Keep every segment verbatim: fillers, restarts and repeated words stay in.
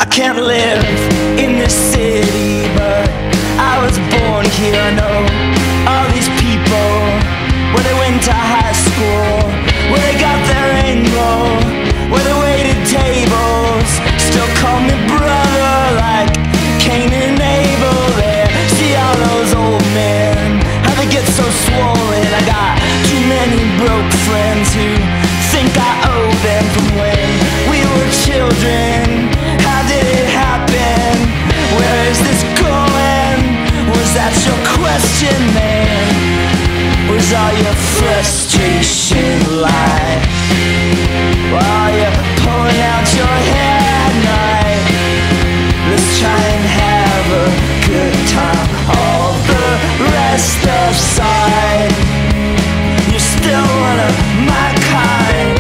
I can't live in this city, but I was born here. I know all these people, where they went to high school, where they got their angle, where they waited tables, still call me brother like Cain and Abel there. See all those old men, how they get so swollen. I got too many broke friends who think I owe them from when we were children. How did it happen? Where is this going? Was that your question, man? Was all your frustration lie? While you're pulling out your hair at night, let's try and have a good time. All the rest aside, you're still one of my kind.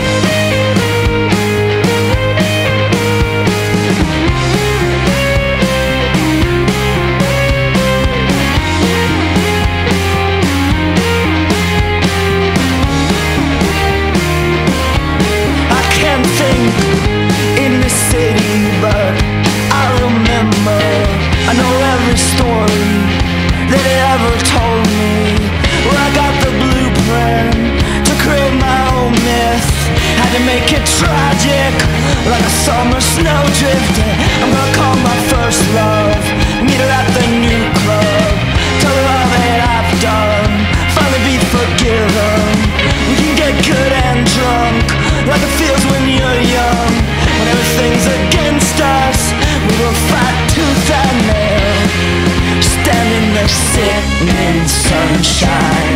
In the city, but I remember, I know every story that it ever told me. Where I got the blueprint to create my own myth, had to make it tragic, like a summer snowdrift. I'm gonna call my first love, meet her at the new club, tell her all that I've done, finally be forgiven. We can get good and drunk, like it feels when you're young. When everything's against us, we will fight tooth and nail, standing there sitting in sunshine.